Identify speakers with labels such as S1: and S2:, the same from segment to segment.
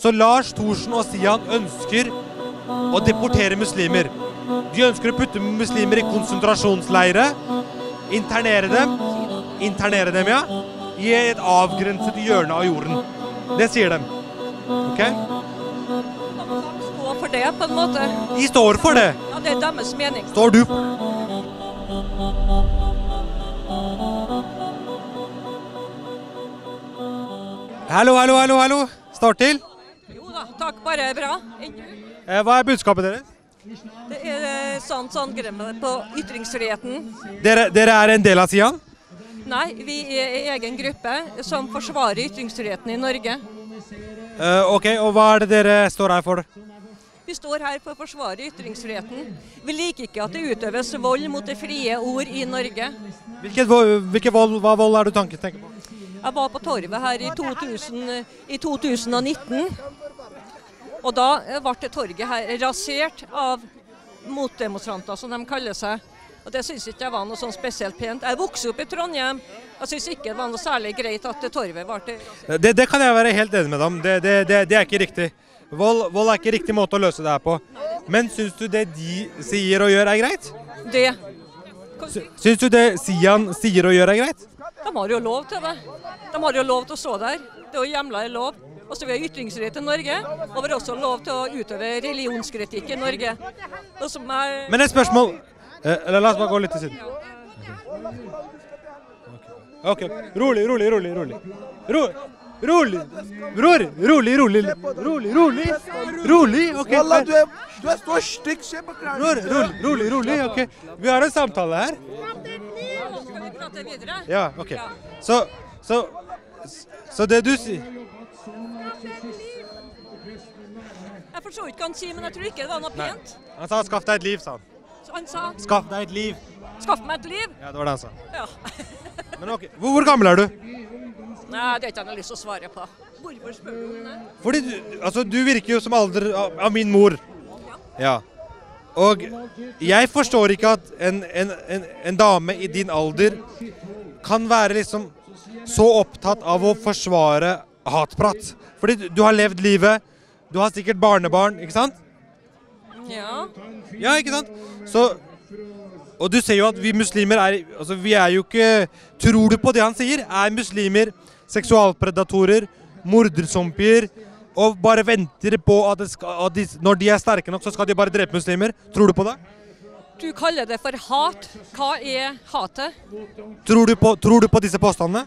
S1: Så Lars Thorsen og Sian ønsker å deportere muslimer. De ønsker å putte muslimer i konsentrasjonsleire, internere dem, ja, i et avgrenset hjørne av jorden. Det sier de. Ok?
S2: Stå for det, på en måte.
S1: De står for det.
S2: Ja, det er deres mening.
S1: Står du? Hallo. Start til.
S2: Jo da, takk, bare bra.
S1: Hva er budskapet deres?
S2: Det er sant gremmet på ytringsfriheten.
S1: Dere er en del av Sian?
S2: Nei, vi er egen gruppe som forsvarer ytringsfriheten i Norge.
S1: Ok, og hva er det dere står her for?
S2: Vi står her for å forsvare ytringsfriheten. Vi liker ikke at det utøves vold mot det frie ord i Norge.
S1: Hva vold er du tenker på?
S2: Jeg var på torvet her i 2019, og da ble torget her rasert av motdemonstranter, som de kaller seg. Og det synes ikke jeg var noe sånn spesielt pent. Jeg vokste opp i Trondheim. Jeg synes ikke det var noe særlig greit at torvet ble rasert.
S1: Det kan jeg være helt enig med dem. Det er ikke riktig. Vold er ikke riktig måte å løse det her på. Men synes du det de sier og gjør er greit?
S2: Det.
S1: Synes du det Sian sier og gjør er greit?
S2: De har jo lov til det. De har jo lov til å stå der. Det er jo hjemlet i lov. Og så vi har ytringsfrihet i Norge, og vi har også lov til å utøve religionskritikk i Norge.
S1: Men et spørsmål. La oss bare gå litt til siden. Ok, rolig. Rolig, ok.
S3: Wallah, du er så stygg, se på kranen.
S1: Rolig, ok. Vi har en samtale her.
S2: Skal vi prate videre?
S1: Ja, ok. Så det du sier...
S2: Jeg forstår ikke hva han sier, men jeg tror ikke det var noe pent.
S1: Han sa 'skaff deg et liv', sa han.
S2: Han sa
S1: Skaff deg et liv.
S2: Skaff meg et liv?
S1: Ja, det var det han sa.
S2: Ja.
S1: Men ok, hvor gammel er du?
S2: Nei, det er ikke jeg lyst til å svare på. Hvorfor spør du om det?
S1: Fordi du virker jo som alder av min mor. Ja. Og jeg forstår ikke at en dame i din alder kan være liksom så opptatt av å forsvare hatprat. Fordi du har levd livet, du har sikkert barnebarn, ikke sant?
S2: Ja.
S1: Ja, ikke sant? Og du ser jo at vi muslimer vi er jo ikke... Tror du på det han sier? Er muslimer seksualpredatorer, morderzombier, og bare venter på at når de er sterke nok, så skal de bare drepe muslimer? Tror du på det?
S2: Du kaller det for hat. Hva er hatet?
S1: Tror du på disse påstandene?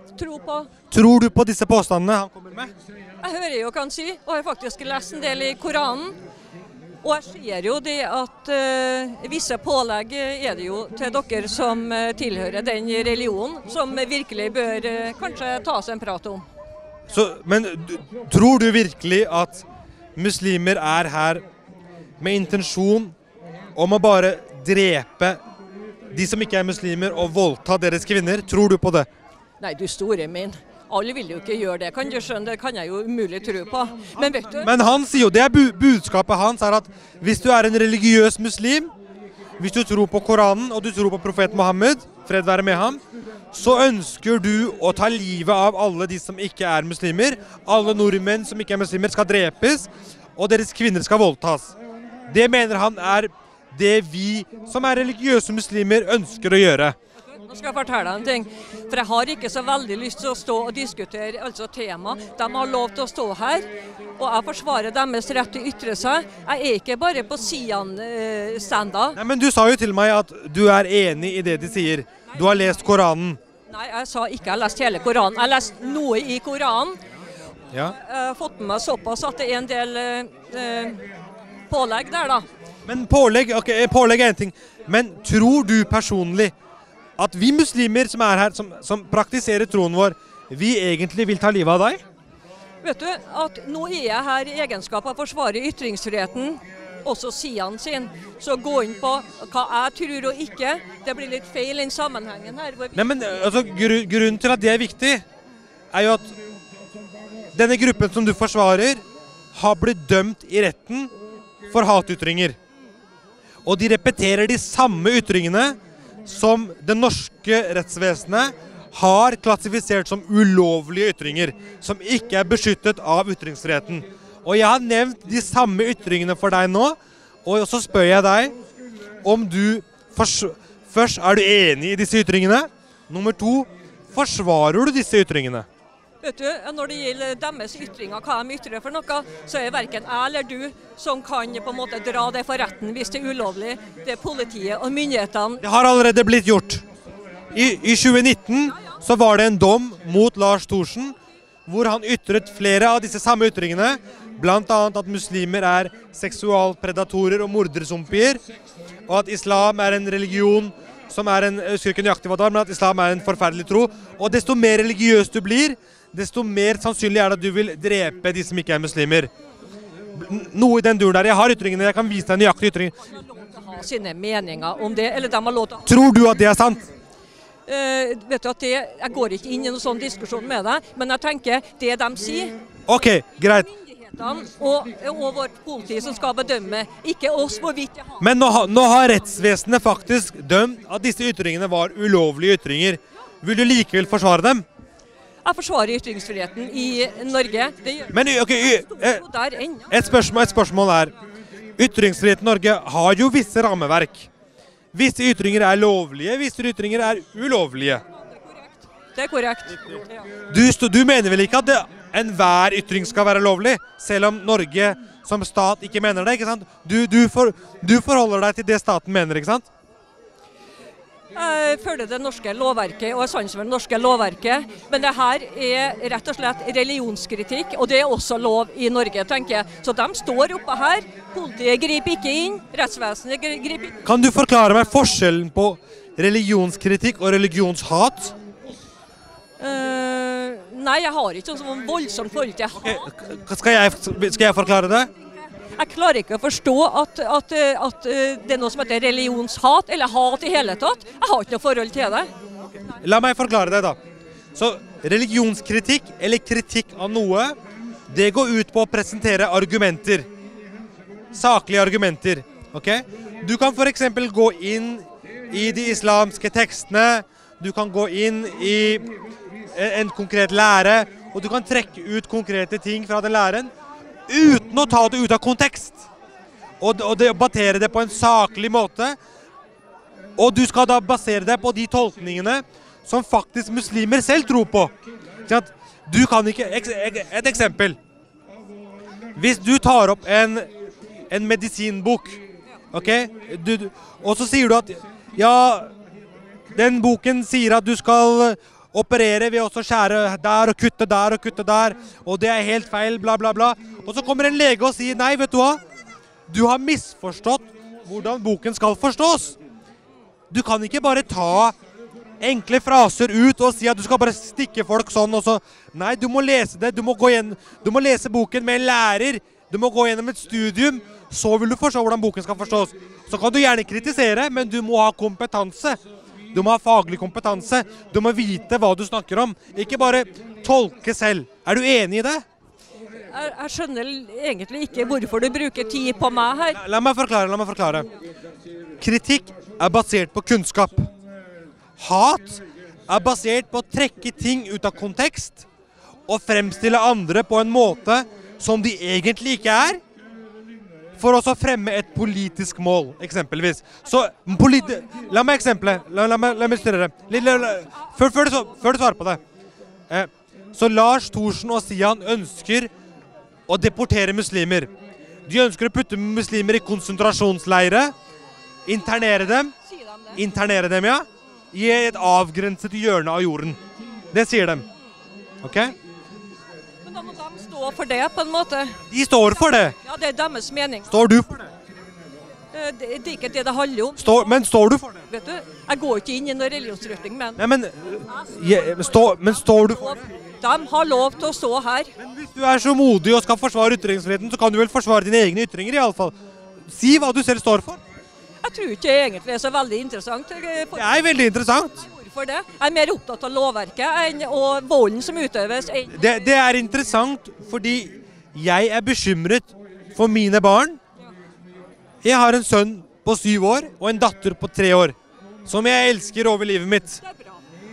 S1: Tror du på disse påstandene han kommer med?
S2: Jeg hører jo hva han sier, og jeg har faktisk lest en del i Koranen. Og jeg ser jo det at visse pålegg er det jo til dere som tilhører den religionen, som virkelig bør kanskje ta seg en prat om.
S1: Men tror du virkelig at muslimer er her med intensjon om å bare drepe de som ikke er muslimer og voldta deres kvinner? Tror du på det?
S2: Nei, du store min. Alle vil jo ikke gjøre det, kan du skjønne, det kan jeg jo umulig tro på. Men vet du...
S1: Men han sier jo, det er budskapet hans er at hvis du er en religiøs muslim, hvis du tror på Koranen og du tror på profet Mohammed, fred være med ham, så ønsker du å ta livet av alle de som ikke er muslimer. Alle nordmenn som ikke er muslimer skal drepes, og deres kvinner skal voldtas. Det mener han er det vi som er religiøse muslimer ønsker å gjøre.
S2: Nå skal jeg fortelle deg en ting, for jeg har ikke så veldig lyst til å stå og diskutere altså tema. De har lov til å stå her, og jeg forsvarer deres rett til å ytre seg. Jeg er ikke bare på Sian-standa.
S1: Nei, men du sa jo til meg at du er enig i det de sier. Du har lest Koranen.
S2: Nei, jeg sa ikke jeg har lest hele Koranen. Jeg har lest noe i Koranen.
S1: Ja.
S2: Jeg har fått med meg såpass at det er en del pålegg der da.
S1: Men pålegg er en ting. Men tror du personlig at vi muslimer som er her, som praktiserer troen vår, vi egentlig vil ta livet av deg?
S2: Vet du, at nå er jeg her i egenskap av å forsvare ytringsfriheten, også Sian sin, så gå inn på hva jeg tror og ikke. Det blir litt feil i sammenhengen her.
S1: Nei, men altså, grunnen til at det er viktig, er jo at denne gruppen som du forsvarer, har blitt dømt i retten for hatytringer. Og de repeterer de samme ytringene som det norske rettsvesenet har klassifisert som ulovlige ytringer, som ikke er beskyttet av ytringsfriheten. Og jeg har nevnt de samme ytringene for deg nå, og så spør jeg deg om du først er du enig i disse ytringene. Nummer 2, forsvarer du disse ytringene?
S2: Vet du, når det gjelder deres ytringer, hva de ytrer for noe, så er hverken jeg eller du som kan på en måte dra det for retten hvis det er ulovlig. Det er politiet og myndighetene.
S1: Det har allerede blitt gjort. I 2019 så var det en dom mot Lars Thorsen, hvor han ytret flere av disse samme ytringene, blant annet at muslimer er seksualpredatorer og mordersompier, og at islam er en religion som er en, jeg husker ikke nøyaktig hva det var, men at islam er en forferdelig tro. Og desto mer religiøs du blir, desto mer sannsynlig er det at du vil drepe de som ikke er muslimer. Noe i den duren der. Jeg har ytringene, jeg kan vise deg nøyaktige ytringer.
S2: De har lov til å ha sine meninger om det, eller de har lov til å...
S1: Tror du at det er sant?
S2: Vet du at jeg går ikke inn i noen sånn diskusjon med deg, men jeg tenker det de sier.
S1: Ok, greit.
S2: Og vårt politi som skal bedømme, ikke oss hvorvidt jeg har...
S1: Men nå har rettsvesenet faktisk dømt at disse ytringene var ulovlige ytringer. Vil du likevel forsvare dem?
S2: Jeg forsvarer ytringsfriheten i Norge. Det gjør
S1: Men et spørsmål er, ytringsfriheten i Norge har jo visse rammeverk. Visse ytringer er lovlige, visse ytringer er ulovlige.
S2: Det er korrekt.
S1: Du mener vel ikke at enhver ytring skal være lovlig, selv om Norge som stat ikke mener det, ikke sant? Du forholder deg til det staten mener, ikke sant?
S2: Jeg følger det norske lovverket, og jeg sanser vel det norske lovverket, men det her er rett og slett religionskritikk, og det er også lov i Norge, tenker jeg. Så de står oppe her, politiet griper ikke inn, rettsvesenet griper ikke inn.
S1: Kan du forklare meg forskjellen på religionskritikk og religionshat?
S2: Nei, jeg har ikke sånn voldsomt forhold til hat.
S1: Skal jeg forklare det?
S2: Jeg klarer ikke å forstå at det er noe som heter religionshat, eller hat i hele tatt. Jeg har ikke noe forhold til det.
S1: La meg forklare det da. Så religionskritikk, eller kritikk av noe, det går ut på å presentere argumenter. Saklige argumenter, ok? Du kan for eksempel gå inn i de islamske tekstene, du kan gå inn i en konkret lære, og du kan trekke ut konkrete ting fra den læren, uten å ta det ut av kontekst. Og basere det på en saklig måte. Og du skal da basere det på de tolkningene som faktisk muslimer selv tror på. Du kan ikke... Et eksempel. Hvis du tar opp en medisinbok, ok? Og så sier du at, ja, den boken sier at du skal operere ved å skjære der og kutte der, og det er helt feil, bla bla bla. Og så kommer en lege og sier, nei, vet du hva? Du har misforstått hvordan boken skal forstås. Du kan ikke bare ta enkle fraser ut og si at du skal bare stikke folk sånn, og så... Nei, du må lese det, du må lese boken med en lærer, du må gå gjennom et studium, så vil du forstå hvordan boken skal forstås. Så kan du gjerne kritisere, men du må ha kompetanse. Du må ha faglig kompetanse. Du må vite hva du snakker om. Ikke bare tolke selv. Er du enig i det?
S2: Jeg skjønner egentlig ikke hvorfor du bruker tid på meg her.
S1: La meg forklare. Kritikk er basert på kunnskap. Hat er basert på å trekke ting ut av kontekst og fremstille andre på en måte som de egentlig ikke er, for å fremme et politisk mål, eksempelvis. Så, la meg eksempler. La meg styrre det. Før du svarer på det. Så Lars Thorsen og Sian ønsker å deportere muslimer. De ønsker å putte muslimer i konsentrasjonsleire, internere dem, ja, i et avgrenset hjørne av jorden. Det sier de. Ok?
S2: Men da må de stå for det, på en måte.
S1: De står for det.
S2: Ja, det er deres mening.
S1: Står du for det?
S2: Det er ikke det det handler om.
S1: Men står du for det?
S2: Vet du, jeg går ikke inn i noen religionsrytning, men...
S1: Nei, men står du for det?
S2: De har lov til å stå her.
S1: Men hvis du er så modig og skal forsvare ytringsfriheten, så kan du vel forsvare dine egne ytringer i alle fall. Si hva du selv står for.
S2: Jeg tror ikke egentlig det er så veldig interessant.
S1: Det er veldig interessant.
S2: Hvorfor det? Jeg er mer opptatt av lovverket og volden som utøves.
S1: Det er interessant fordi jeg er bekymret for mine barn. Jeg har en sønn på 7 år og en datter på 3 år, som jeg elsker over livet mitt.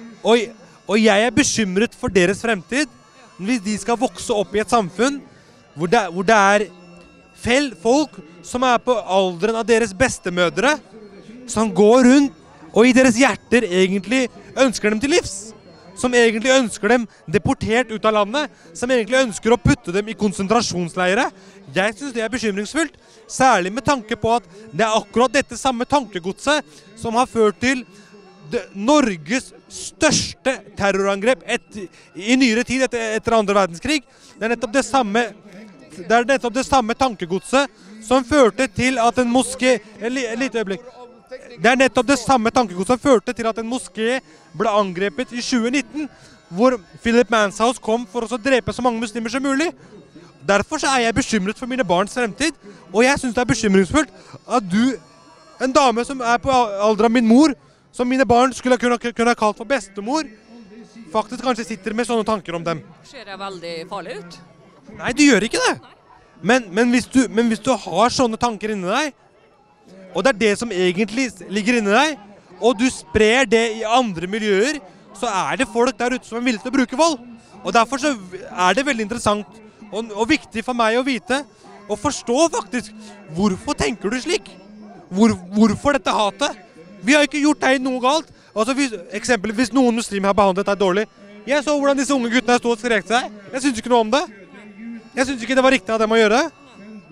S1: Og jeg er bekymret for deres fremtid, hvis de skal vokse opp i et samfunn hvor det er folk som er på alderen av deres bestemødre, som går rundt og i deres hjerter egentlig ønsker dem til livs. Som egentlig ønsker dem deportert ut av landet, som egentlig ønsker å putte dem i konsentrasjonsleire. Jeg synes det er bekymringsfullt, særlig med tanke på at det er akkurat dette samme tankegodset som har ført til Norges største terrorangrep i nyere tid etter andre verdenskrig. Det er nettopp det samme tankegodset som førte til at en moské... Litt øyeblikk. Det er nettopp det samme tankegodset som førte til at en moské ble angrepet i 2019, hvor Philip Manshaus kom for å drepe så mange muslimer som mulig. Derfor så er jeg bekymret for mine barns fremtid, og jeg synes det er bekymringsfullt at du, en dame som er på alder av min mor, som mine barn skulle kunne kalt for bestemor, faktisk kanskje sitter med sånne tanker om dem.
S2: Ser jeg veldig farlig ut?
S1: Nei, du gjør ikke det. Men hvis du har sånne tanker inni deg, og det er det som egentlig ligger inni deg, og du sprer det i andre miljøer, så er det folk der ute som er villige til å bruke vold. Og derfor så er det veldig interessant og viktig for meg å vite, og forstå faktisk, hvorfor tenker du slik? Hvorfor dette hatet? Vi har ikke gjort deg noe galt. Altså eksempelvis noen muslimer har behandlet deg dårlig. Jeg så hvordan disse unge guttene stod og skrek seg. Jeg synes ikke noe om det. Jeg synes ikke det var riktig av dem å gjøre det.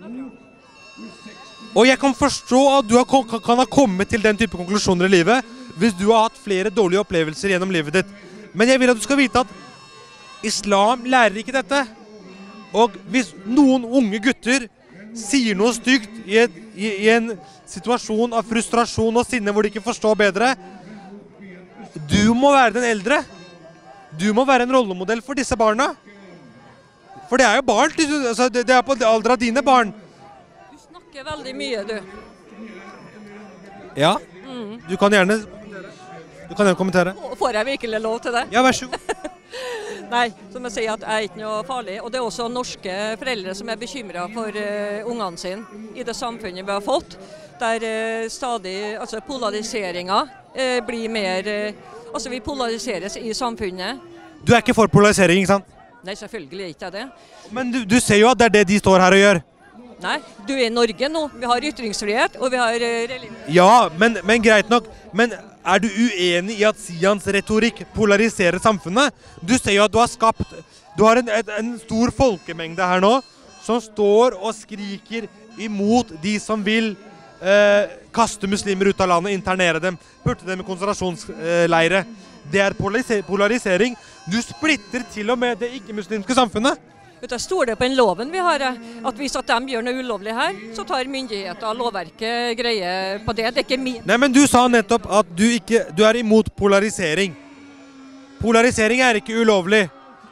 S1: Og jeg kan forstå at du kan ha kommet til den type konklusjoner i livet hvis du har hatt flere dårlige opplevelser gjennom livet ditt. Men jeg vil at du skal vite at islam lærer ikke dette. Og hvis noen unge gutter sier noe stygt i en situasjon av frustrasjon og sinne hvor de ikke forstår bedre, du må være den eldre. Du må være en rollemodell for disse barna. For det er jo barn, det er på alder av dine barn.
S2: Du snakker veldig mye, du.
S1: Ja, du kan gjerne kommentere.
S2: Får jeg virkelig lov til det?
S1: Ja, vær så god.
S2: Nei, som jeg sier at jeg er ikke noe farlig. Og det er også norske foreldre som er bekymret for ungene sine i det samfunnet vi har fått, der stadig, altså polariseringen blir mer, altså vi polariseres i samfunnet.
S1: Du er ikke for polarisering, ikke sant?
S2: Nei, selvfølgelig ikke det.
S1: Men du ser jo at det er det de står her og gjør.
S2: Nei, du er i Norge nå. Vi har ytringsfrihet, og vi har religion.
S1: Ja, men greit nok. Men er du uenig i at Sians retorikk polariserer samfunnet? Du ser jo at du har en stor folkemengde her nå, som står og skriker imot de som vil kaste muslimer ut av landet, internere dem, putte dem i konsentrasjonsleire. Det er polarisering. Du splitter til og med det ikke-muslimske samfunnet.
S2: Jeg stoler på den loven vi har, at hvis at de gjør noe ulovlig her, så tar myndigheter og lovverket greie på det. Det er ikke min...
S1: Nei, men du sa nettopp at du er imot polarisering. Polarisering er ikke ulovlig.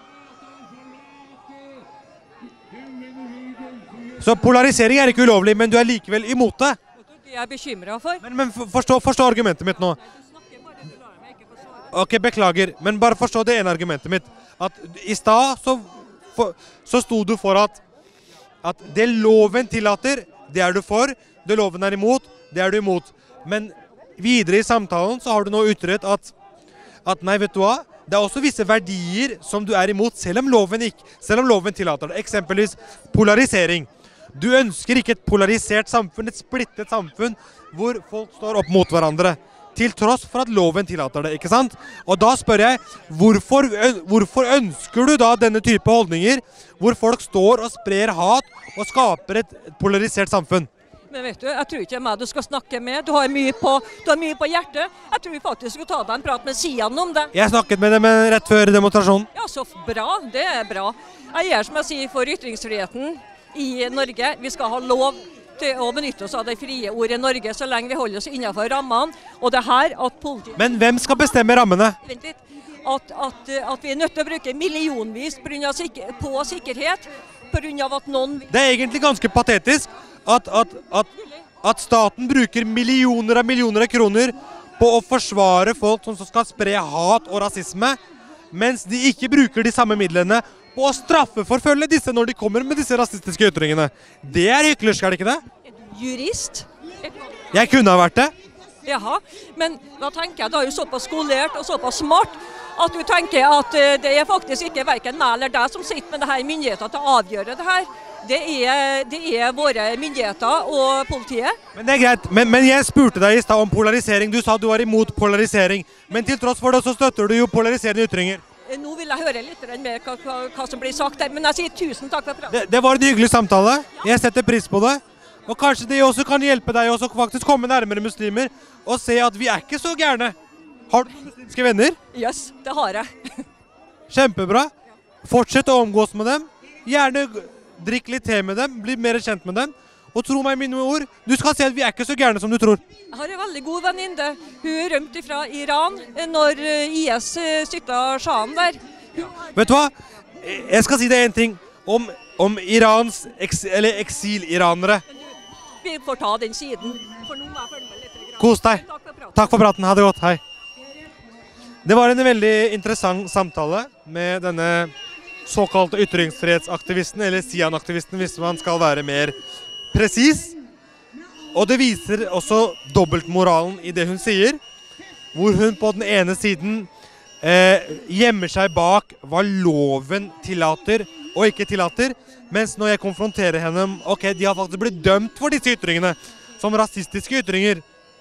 S1: Så polarisering er ikke ulovlig, men du er likevel imot det.
S2: Det er jeg bekymret for.
S1: Men forstå argumentet mitt nå. Ok, beklager, men bare forstå det ene argumentet mitt. At i stad så sto du for at det loven tillater, det er du for, det loven er imot, det er du imot. Men videre i samtalen så har du nå ytret at nei, vet du hva, det er også visse verdier som du er imot, selv om loven tillater det. Eksempelvis polarisering. Du ønsker ikke et polarisert samfunn, et splittet samfunn, hvor folk står opp mot hverandre. Til tross for at loven tillater det, ikke sant? Og da spør jeg, hvorfor ønsker du da denne type holdninger, hvor folk står og sprer hat og skaper et polarisert samfunn?
S2: Men vet du, jeg tror ikke det er meg du skal snakke med. Du har mye på hjertet. Jeg tror faktisk du skal ta deg en prat med Sian om det.
S1: Jeg snakket med dem rett før demonstrasjonen.
S2: Ja, så bra. Det er bra. Jeg gjør som jeg sier for ytringsfriheten i Norge. Vi skal ha lov til å benytte oss av det frie ord i Norge, så lenge vi holder oss innenfor rammene. Og det her at politiet...
S1: Men hvem skal bestemme rammene?
S2: Vent litt. At vi er nødt til å bruke millionvis på sikkerhet, på grunn av at noen...
S1: Det er egentlig ganske patetisk at staten bruker millioner av kroner på å forsvare folk som skal spre hat og rasisme, mens de ikke bruker de samme midlene på å straffeforfølge disse når de kommer med disse rasistiske ytringene. Det er hyklersk, er det ikke det?
S2: Jurist?
S1: Jeg kunne ha vært det.
S2: Jaha, men da tenker jeg, da er jo såpass skolert og såpass smart, at du tenker at det er faktisk ikke hverken meg eller deg som sitter med det her myndigheter til å avgjøre det her. Det er våre myndigheter og politiet.
S1: Men det greit. Men jeg spurte deg i sted om polarisering. Du sa du var imot polarisering. Men til tross for det så støtter du jo polariserende ytringer.
S2: Nå vil jeg høre litt mer hva som blir sagt der, men jeg sier tusen takk for praten.
S1: Det var en hyggelig samtale. Jeg setter pris på det. Og kanskje det også kan hjelpe deg også faktisk komme nærmere muslimer og se at vi ikke så gærne. Har du muslimske venner?
S2: Yes, det har jeg.
S1: Kjempebra. Fortsett å omgås med dem. Gjerne drikk litt te med dem, bli mer kjent med dem. Og tro meg mine ord, du skal se at vi ikke så gærne som du tror.
S2: Jeg har en veldig god venninne. Hun rømte fra Iran når IS styrtet sjahen der.
S1: Vet du hva? Jeg skal si deg en ting om Irans eksiliranere.
S2: Vi får ta den siden. For nå må jeg følge med litt.
S1: Kos deg. Takk for praten. Ha det godt. Hei. Det var en veldig interessant samtale med denne såkalte ytringsfrihetsaktivisten, eller Sian-aktivisten hvis man skal være mer presis. Og det viser også dobbeltmoralen i det hun sier, hvor hun på den ene siden gjemmer seg bak hva loven tillater og ikke tillater, mens når jeg konfronterer henne, ok, de har faktisk blitt dømt for disse ytringene, som rasistiske ytringer,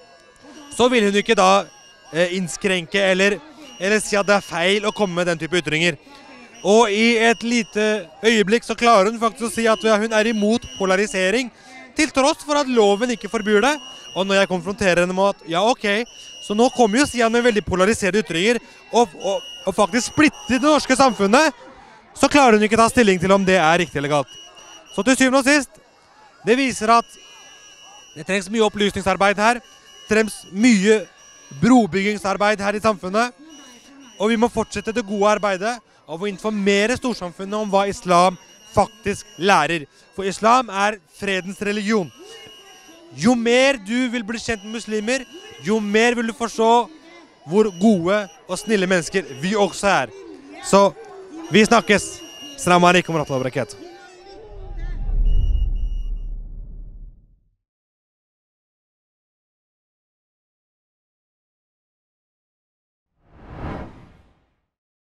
S1: så vil hun ikke da innskrenke eller si at det feil å komme med den type ytringer. Og i et lite øyeblikk så klarer hun faktisk å si at hun imot polarisering, til tross for at loven ikke forbyr det. Og når jeg konfronterer henne med at, ja ok, så nå kommer jo Sian med veldig polariserte ytringer, og faktisk splitter det norske samfunnet, så klarer hun ikke ta stilling til om det riktig eller galt. Så til syvende og sist, det viser at det trengs mye opplysningsarbeid her, det trengs mye brobyggingsarbeid her i samfunnet, og vi må fortsette det gode arbeidet av å informere storsamfunnet om hva islam faktisk lærer. For islam fredens religion. Jo mer du vil bli kjent med muslimer, jo mer vil du forstå hvor gode og snille mennesker vi også Så vi snakkes. Assalamu alaikum wa rahmatullahi wa barakatuh.